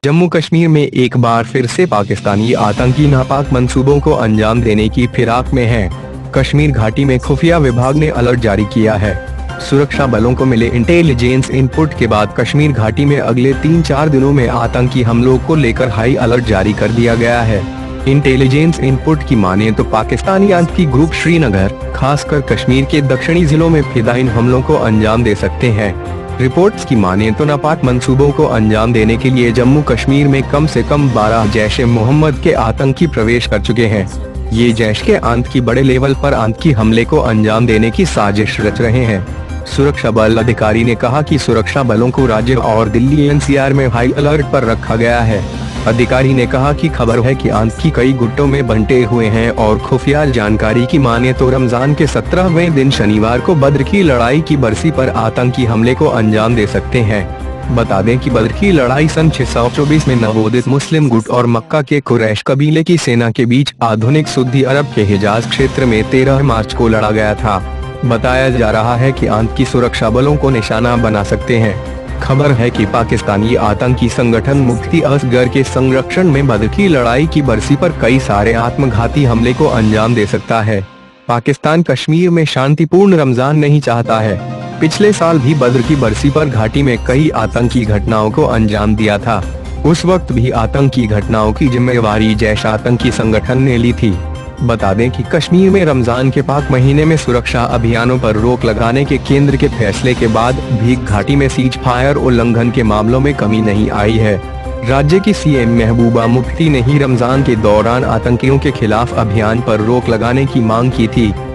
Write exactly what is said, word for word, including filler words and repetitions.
जम्मू कश्मीर में एक बार फिर से पाकिस्तानी आतंकी नापाक मंसूबों को अंजाम देने की फिराक में हैं। कश्मीर घाटी में खुफिया विभाग ने अलर्ट जारी किया है। सुरक्षा बलों को मिले इंटेलिजेंस इनपुट के बाद कश्मीर घाटी में अगले तीन चार दिनों में आतंकी हमलों को लेकर हाई अलर्ट जारी कर दिया गया है। इंटेलिजेंस इनपुट की माने तो पाकिस्तानी आतंकी ग्रुप श्रीनगर, खासकर कश्मीर के दक्षिणी जिलों में फिदायीन हमलों को अंजाम दे सकते हैं। रिपोर्ट्स की माने तो नापाक मंसूबों को अंजाम देने के लिए जम्मू कश्मीर में कम से कम बारह जैश ए मोहम्मद के आतंकी प्रवेश कर चुके हैं। ये जैश के आतंकी बड़े लेवल पर आतंकी हमले को अंजाम देने की साजिश रच रहे हैं। सुरक्षा बल अधिकारी ने कहा कि सुरक्षा बलों को राज्य और दिल्ली एन सी आर में हाई अलर्ट पर रखा गया है। अधिकारी ने कहा कि खबर है कि आतंकी कई गुटों में बंटे हुए हैं और खुफिया जानकारी की माने तो रमजान के सत्रहवें दिन शनिवार को बद्र की लड़ाई की बरसी पर आतंकी हमले को अंजाम दे सकते हैं। बता दें कि बद्र की लड़ाई सन छह सौ चौबीस में नवोदित मुस्लिम गुट और मक्का के कुरैश कबीले की सेना के बीच आधुनिक सऊदी अरब के हिजाज क्षेत्र में तेरह मार्च को लड़ा गया था। बताया जा रहा है कि आतंकी सुरक्षा बलों को निशाना बना सकते हैं। खबर है कि पाकिस्तानी आतंकी संगठन मुफ्ती असगर के संरक्षण में बद्र की लड़ाई की बरसी पर कई सारे आत्मघाती हमले को अंजाम दे सकता है। पाकिस्तान कश्मीर में शांतिपूर्ण रमजान नहीं चाहता है। पिछले साल भी बद्र की बरसी पर घाटी में कई आतंकी घटनाओं को अंजाम दिया था। उस वक्त भी आतंकी घटनाओं की जिम्मेवारी जैश आतंकी संगठन ने ली थी। बता दें कि कश्मीर में रमजान के पाक महीने में सुरक्षा अभियानों पर रोक लगाने के केंद्र के फैसले के बाद भी घाटी में सीज फायर उल्लंघन के मामलों में कमी नहीं आई है। राज्य की सी एम महबूबा मुफ्ती ने ही रमजान के दौरान आतंकियों के खिलाफ अभियान पर रोक लगाने की मांग की थी।